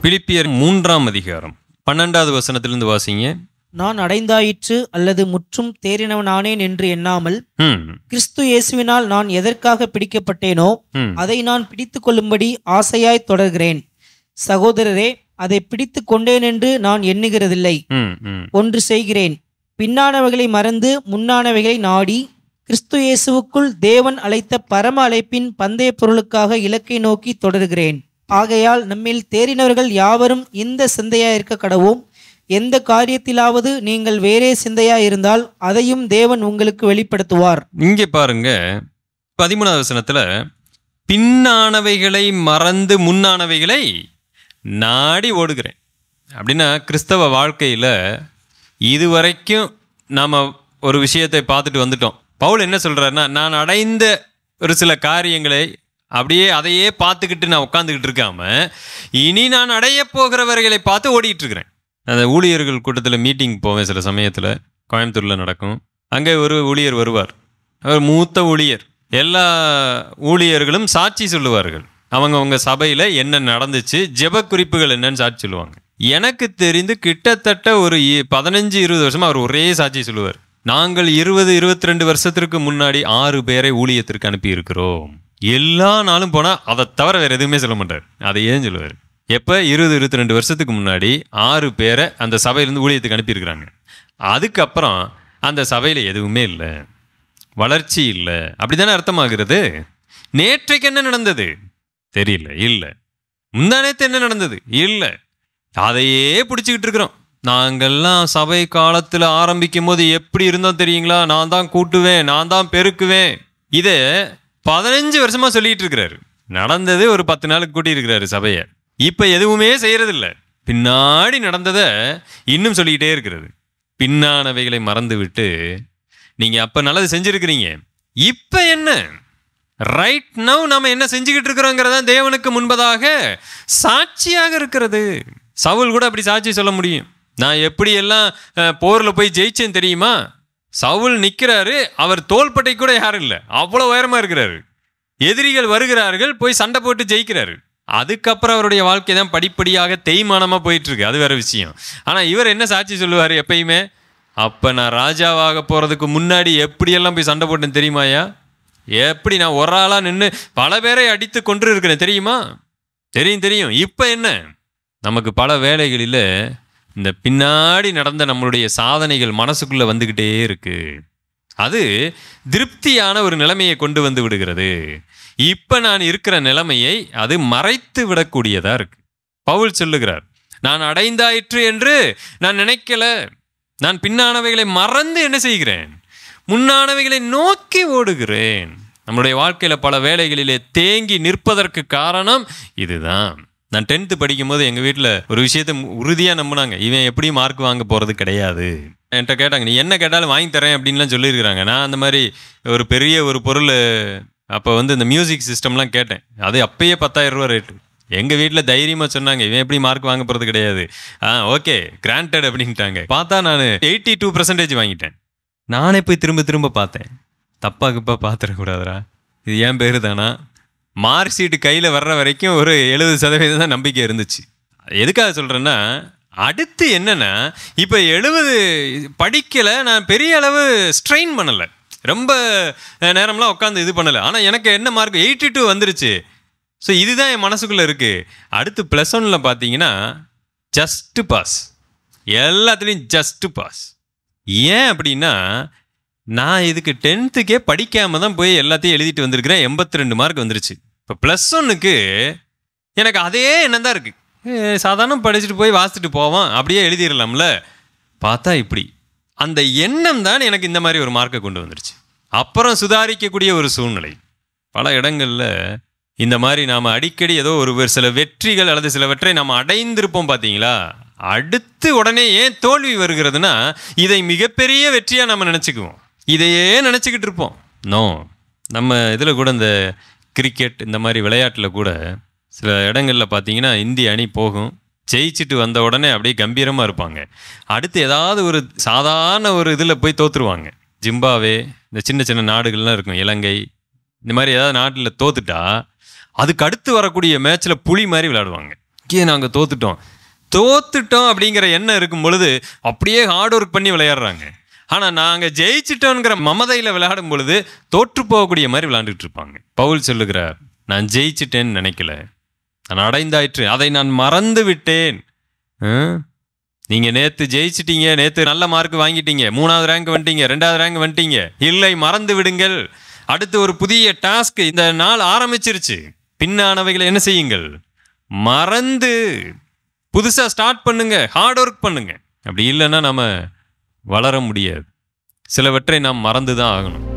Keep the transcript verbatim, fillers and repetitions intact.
பிலிப்பியர் மூன்றாம் அதிகாரம் பன்னெண்டாவது வசனத்திலிருந்து வாசிங்க. நான் அடைந்தாயிற்று அல்லது முற்றும் தேறினவனானேன் என்று எண்ணாமல் கிறிஸ்து இயேசுவினால் நான் எதற்காக பிடிக்கப்பட்டேனோ அதை நான் பிடித்து கொள்ளும்படி ஆசையாய் தொடர்கிறேன். சகோதரரே, அதை பிடித்து கொண்டேன் என்று நான் எண்ணுகிறதில்லை. ஒன்று செய்கிறேன், பின்னானவைகளை மறந்து முன்னானவைகளை நாடி கிறிஸ்து இயேசுவுக்குள் தேவன் அழைத்த பரம அழைப்பின் பந்தய பொருளுக்காக இலக்கை நோக்கி தொடர்கிறேன். ஆகையால் நம்மில் தேறினவர்கள் யாவரும் இந்த சிந்தையா இருக்க கடவோம். எந்த காரியத்திலாவது நீங்கள் வேறே சிந்தையா இருந்தால் அதையும் தேவன் உங்களுக்கு வெளிப்படுத்துவார். இங்கே பாருங்க, பதிமூணாவது வசனத்துல பின்னானவைகளை மறந்து முன்னானவைகளை நாடி ஓடுகிறேன் அப்படின்னா, கிறிஸ்தவ வாழ்க்கையில இதுவரைக்கும் நாம ஒரு விஷயத்தை பார்த்துட்டு வந்துட்டோம். பவுல் என்ன சொல்றாருன்னா, நான் அடைந்த ஒரு சில காரியங்களை அப்படியே அதையே பார்த்துக்கிட்டு நான் உட்காந்துக்கிட்டு இருக்காம இனி நான் அடைய போகிறவர்களை பார்த்து ஓடிட்டு இருக்கிறேன். அந்த ஊழியர்கள் கூட்டத்தில் மீட்டிங் போவேன் சில சமயத்தில், கோயம்புத்தூரில் நடக்கும். அங்கே ஒரு ஊழியர் வருவார், அவர் மூத்த ஊழியர். எல்லா ஊழியர்களும் சாட்சி சொல்லுவார்கள், அவங்க அவங்க சபையில் என்ன நடந்துச்சு, ஜெப குறிப்புகள் என்னன்னு சாட்சி சொல்லுவாங்க. எனக்கு தெரிந்து கிட்டத்தட்ட ஒரு பதினஞ்சு இருபது வருஷமா அவர் ஒரே சாட்சி சொல்லுவார். நாங்கள் இருபது இருபத்தி ரெண்டு வருஷத்திற்கு முன்னாடி ஆறு பேரை ஊழியத்திற்கு அனுப்பி இருக்கிறோம். எல்லா நாளும் போனால் அதை தவிர வேறு எதுவுமே சொல்ல மாட்டார். அதை ஏன் சொல்லுவார்? எப்போ இருபது இருபத்தி ரெண்டு வருஷத்துக்கு முன்னாடி ஆறு பேரை அந்த சபையிலேருந்து ஊழியத்துக்கு அனுப்பியிருக்கிறாங்க. அதுக்கப்புறம் அந்த சபையில் எதுவுமே இல்லை, வளர்ச்சி இல்லை. அப்படி தானே அர்த்தமாகிறது. நேற்றைக்கு என்ன நடந்தது தெரியல, இல்லை. முந்தானேத்து என்ன நடந்தது இல்லை. அதையே பிடிச்சிக்கிட்டு இருக்கிறோம். நாங்கள்லாம் சபை காலத்தில் ஆரம்பிக்கும் போது எப்படி இருந்தோம் தெரியுங்களா? நான் தான் கூட்டுவேன், நான் தான் பெருக்குவேன். இதை பதினஞ்சு வருஷமா சொல்லிட்டு இருக்கிறாரு. நடந்தது ஒரு பத்து நாளுக்கு கூட்டி இருக்கிறாரு சபையை. இப்ப எதுவுமே செய்யறதில்ல. பின்னாடி நடந்ததை இன்னும் சொல்லிக்கிட்டே இருக்கிறது. பின்னானவைகளை மறந்து விட்டு நீங்க அப்ப நல்லது செஞ்சிருக்கிறீங்க, இப்ப என்ன ரைட் நவ் நாம என்ன செஞ்சுக்கிட்டு இருக்கிறோங்கிறதா தேவனுக்கு முன்பதாக சாட்சியாக இருக்கிறது. சவுல் கூட அப்படி சாட்சி சொல்ல முடியும். நான் எப்படி எல்லாம் போர்ல போய் ஜெயிச்சேன் தெரியுமா? சவுல் நிற்கிறாரு, அவர் தோள்பட்டை கூட யாரும் இல்லை, அவ்வளோ உயரமா இருக்கிறாரு. எதிரிகள் வருகிறார்கள், போய் சண்டை போட்டு ஜெயிக்கிறாரு. அதுக்கப்புறம் அவருடைய வாழ்க்கை தான் படிப்படியாக தேய்மானமா போயிட்டு இருக்கு, அது வேற விஷயம். ஆனா இவர் என்ன சாட்சி சொல்லுவார் எப்பயுமே? அப்ப நான் ராஜாவாக போறதுக்கு முன்னாடி எப்படியெல்லாம் போய் சண்டை போட்டேன் தெரியுமாயா? எப்படி நான் ஒரு ஆளா நின்று பல பேரை அடித்து கொன்று இருக்கிறேன் தெரியுமா? தெரியும் தெரியும். இப்ப என்ன? நமக்கு பல வேலைகளில் இந்த பின்னாடி நடந்த நம்மளுடைய சாதனைகள் மனசுக்குள்ள வந்துக்கிட்டே இருக்கு. அது திருப்தியான ஒரு நிலைமையை கொண்டு வந்து விடுகிறது. இப்ப நான் இருக்கிற நிலைமையை அது மறைத்து விடக்கூடியதா இருக்கு. பவுல் சொல்லுகிறார், நான் அடைந்தாயிற்று என்று நான் நினைக்கல, நான் பின்னானவைகளை மறந்து என்ன செய்கிறேன், முன்னானவைகளை நோக்கி ஓடுகிறேன். நம்மளுடைய வாழ்க்கையில பல வேலைகளிலே தேங்கி நிற்பதற்கு காரணம் இதுதான். நான் டென்த்து படிக்கும் போது எங்கள் வீட்டில் ஒரு விஷயத்தை உறுதியாக நம்பினாங்க, இவன் எப்படி மார்க் வாங்க போகிறது கிடையாது. என்கிட்ட கேட்டாங்க, நீ என்ன கேட்டாலும் வாங்கி தரேன் அப்படின்லாம் சொல்லியிருக்கிறாங்க. நான் அந்த மாதிரி ஒரு பெரிய ஒரு பொருள் அப்போ வந்து இந்த மியூசிக் சிஸ்டம்லாம் கேட்டேன். அது அப்பயே பத்தாயிரம் ரூபா ரேட்டு. எங்கள் வீட்டில் தைரியமாக சொன்னாங்க, இவன் எப்படி மார்க் வாங்க போகிறது கிடையாது, ஆ ஓகே கிராண்டட் அப்படின்ட்டாங்க. பார்த்தா நான் எயிட்டி டூ பர்சன்டேஜ் வாங்கிட்டேன். நானே போய் திரும்ப திரும்ப பார்த்தேன், தப்பா கிப்பா பார்த்துடக்கூடாதுரா, இது ஏன் பேரு தானா. மார்க் ஷீட்டு கையில் வர்ற வரைக்கும் ஒரு எழுபது சதவீதம் தான் நம்பிக்கை இருந்துச்சு. எதுக்காக சொல்கிறேன்னா, அடுத்து என்னென்னா, இப்போ எழுபது படிக்கலை, நான் பெரிய அளவு ஸ்ட்ரெயின் பண்ணலை, ரொம்ப நேரம்லாம் உட்காந்து இது பண்ணலை. ஆனால் எனக்கு என்ன மார்க் எயிட்டி டூ வந்துருச்சு. ஸோ இதுதான் என் மனசுக்குள்ளே இருக்குது. அடுத்து ப்ளஸ் ஒன்னில் பார்த்தீங்கன்னா ஜஸ்ட்டு பாஸ், எல்லாத்துலேயும் ஜஸ்ட்டு பாஸ். ஏன் அப்படின்னா, நான் இதுக்கு டென்த்துக்கே படிக்காமல் தான் போய் எல்லாத்தையும் எழுதிட்டு வந்திருக்கிறேன். எண்பத்தி ரெண்டு மார்க் வந்துருச்சு. இப்போ ப்ளஸ் ஒன்னுக்கு எனக்கு அதே எண்ணம் தான் இருக்குது. சாதாரண படிச்சுட்டு போய் வாசிச்சுட்டு போவான், அப்படியே எழுதிடலாம்ல. பார்த்தா இப்படி அந்த எண்ணம் தான் எனக்கு இந்த மாதிரி ஒரு மார்க்கை கொண்டு வந்துருச்சு. அப்புறம் சுதாரிக்கக்கூடிய ஒரு சூழ்நிலை. பல இடங்களில் இந்த மாதிரி நாம் அடிக்கடி ஏதோ ஒரு சில வெற்றிகள் அல்லது சிலவற்றை நாம் அடைந்திருப்போம் பார்த்தீங்களா, அடுத்து உடனே ஏன் தோல்வி வருகிறதுனா, இதை மிகப்பெரிய வெற்றியாக நம்ம நினச்சிக்குவோம், இதையே நினச்சிக்கிட்டு இருப்போம். நோ, நம்ம இதில் கூட இந்த கிரிக்கெட் இந்த மாதிரி விளையாட்டில் கூட சில இடங்களில் பார்த்தீங்கன்னா இந்திய அணி போகும், ஜெயிச்சுட்டு வந்த உடனே அப்படியே கம்பீரமாக இருப்பாங்க. அடுத்து ஏதாவது ஒரு சாதாரண ஒரு இதில் போய் தோற்றுருவாங்க. ஜிம்பாவே, இந்த சின்ன சின்ன நாடுகள்லாம் இருக்கும், இலங்கை, இந்த மாதிரி ஏதாவது நாட்டில் தோத்துட்டா அதுக்கு அடுத்து வரக்கூடிய மேட்ச்சில் புலி மாதிரி விளையாடுவாங்க. வாழ்க்கையை நாங்கள் தோத்துட்டோம் தோத்துட்டோம் அப்படிங்கிற எண்ணம் இருக்கும் பொழுது அப்படியே ஹார்ட் ஒர்க் பண்ணி விளையாடுறாங்க. ஆனால் நாங்கள் ஜெயிச்சிட்டோங்கிற மமதையில் விளையாடும் பொழுது தோற்று போகக்கூடிய மாதிரி விளையாண்டுட்டு இருப்பாங்க. பவுல் சொல்லுகிறார், நான் ஜெயிச்சிட்டேன்னு நினைக்கல, நான் அடைந்தாயிற்று, அதை நான் மறந்து விட்டேன். நீங்கள் நேற்று ஜெயிச்சிட்டீங்க, நேற்று நல்ல மார்க் வாங்கிட்டீங்க, மூணாவது ரேங்க் வந்துட்டீங்க, ரெண்டாவது ரேங்க் வந்துட்டீங்க, இல்லை மறந்து விடுங்கள். அடுத்து ஒரு புதிய டாஸ்க் இந்த நாள் ஆரம்பிச்சிருச்சு. பின்னானவைகளை என்ன செய்யுங்கள், மறந்து புதுசாக ஸ்டார்ட் பண்ணுங்க, ஹார்ட் ஒர்க் பண்ணுங்க. அப்படி இல்லைன்னா நம்ம வளர முடியாது. சிலவற்றை நாம் மறந்து தான் ஆகணும்.